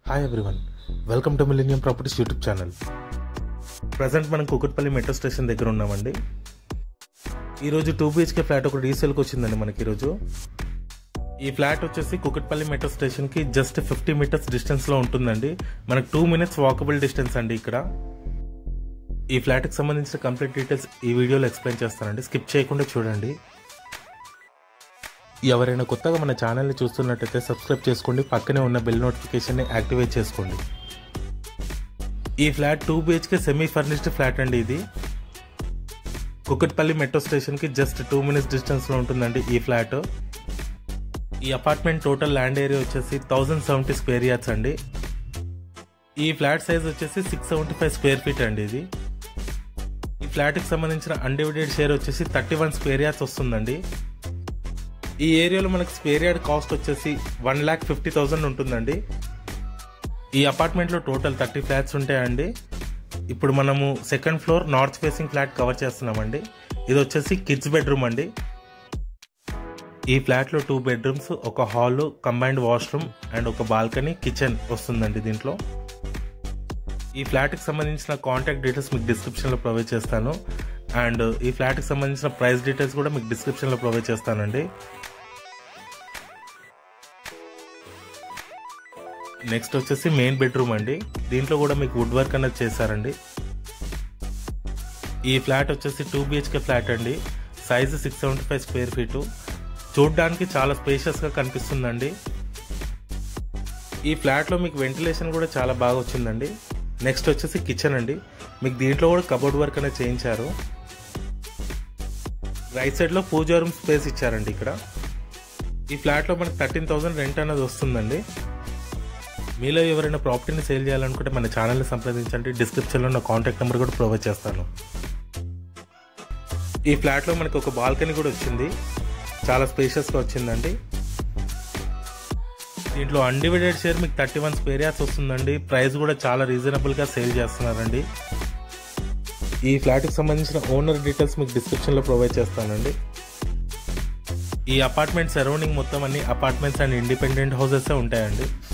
Hi everyone, welcome to millennium properties YouTube channel. Present మనం Kukatpally metro station దగ్గర ఉన్నామండి. ఈరోజు 2 BHK ఫ్లాట్ ఒక రీసేల్కి వచ్చిందండి మనకి. ఈరోజు ఈ ఫ్లాట్ వచ్చేసి కుకట్పల్లి మెట్రో స్టేషన్కి జస్ట్ 50 మీటర్స్ డిస్టెన్స్లో ఉంటుందండి. మనకు 2 minutes వాకబుల్ డిస్టెన్స్ అండి. ఇక్కడ ఈ ఫ్లాట్కి సంబంధించిన కంప్లీట్ డీటెయిల్స్ ఈ వీడియోలో ఎక్స్ప్లెయిన్ చేస్తానండి, స్కిప్ చేయకుండా చూడండి. ఎవరైనా కొత్తగా మన ఛానల్ని చూస్తున్నట్టయితే సబ్స్క్రైబ్ చేసుకోండి, పక్కనే ఉన్న బెల్ నోటిఫికేషన్ని యాక్టివేట్ చేసుకోండి. ఈ flat 2 BHK semi furnished flat అండి. ఇది కుకట్పల్లి మెట్రో స్టేషన్కి జస్ట్ 2 minutes డిస్టెన్స్లో ఉంటుందండి ఈ ఫ్లాట్. ఈ అపార్ట్మెంట్ టోటల్ ల్యాండ్ ఏరియా వచ్చేసి 1070 స్క్వేర్ యార్డ్స్ అండి. ఈ ఫ్లాట్ సైజ్ వచ్చేసి 675 స్క్వేర్ ఫీట్ అండి. ఇది ఈ ఫ్లాట్కి సంబంధించిన అన్డివైడెడ్ షేర్ వచ్చేసి 31 స్క్వేర్ యార్డ్స్ వస్తుందండి. ఈ ఏరియాలో మనకు స్క్వేర్ యార్డ్ కాస్ట్ వచ్చేసి 1,50,000 ఉంటుందండి. ఈ అపార్ట్మెంట్లో టోటల్ 30 ఫ్లాట్స్ ఉంటాయండి. ఇప్పుడు మనము second floor north facing flat cover చేస్తున్నామండి. ఇది వచ్చేసి కిడ్స్ బెడ్రూమ్ అండి. ఈ ఫ్లాట్లో 2 bedrooms, ఒక హాల్, కంబైన్డ్ వాష్రూమ్ అండ్ ఒక బాల్కనీ, కిచెన్ వస్తుందండి దీంట్లో. ఈ ఫ్లాట్కి సంబంధించిన కాంటాక్ట్ డీటెయిల్స్ మీకు డిస్క్రిప్షన్లో ప్రొవైడ్ చేస్తాను అండ్ ఈ ఫ్లాట్కి సంబంధించిన ప్రైస్ డీటెయిల్స్ కూడా మీకు డిస్క్రిప్షన్లో ప్రొవైడ్ చేస్తానండి. నెక్స్ట్ వచ్చేసి మెయిన్ బెడ్రూమ్ అండి. దీంట్లో కూడా మీకు వుడ్ వర్క్ అనేది చేశారండి. ఈ ఫ్లాట్ వచ్చేసి 2 BHK ఫ్లాట్ అండి. Size 675 square feet. చూడడానికి చాలా స్పేషియస్గా కనిపిస్తుందండి. ఈ ఫ్లాట్లో మీకు వెంటిలేషన్ కూడా చాలా బాగా వచ్చిందండి. నెక్స్ట్ వచ్చేసి కిచెన్ అండి. మీకు దీంట్లో కూడా కబోర్డ్ వర్క్ అనేది చేయించారు. రైట్ సైడ్లో పూజా రూమ్ స్పేస్ ఇచ్చారండి. ఇక్కడ ఈ ఫ్లాట్లో మనకు 13,000 రెంట్ అనేది వస్తుందండి. మీలో ఎవరైనా ప్రాపర్టీని సేల్ చేయాలనుకుంటే మన ఛానల్ని సంప్రదించండి. డిస్క్రిప్షన్లో నా కాంటాక్ట్ నెంబర్ కూడా ప్రొవైడ్ చేస్తాను. ఈ ఫ్లాట్లో మనకు ఒక బాల్కనీ కూడా వచ్చింది, చాలా స్పేషియస్గా వచ్చిందండి. దీంట్లో అన్డివైడెడ్ షేర్ మీకు 31 స్క్వేర్ యార్డ్స్ వస్తుందండి. ప్రైస్ కూడా చాలా రీజనబుల్గా సేల్ చేస్తున్నారండి. ఈ ఫ్లాట్కి సంబంధించిన ఓనర్ డీటెయిల్స్ మీకు డిస్క్రిప్షన్లో ప్రొవైడ్ చేస్తానండి. ఈ అపార్ట్మెంట్ సరౌండింగ్ మొత్తం అన్ని అపార్ట్మెంట్స్ అండ్ ఇండిపెండెంట్ హౌసెస్ ఉంటాయండి.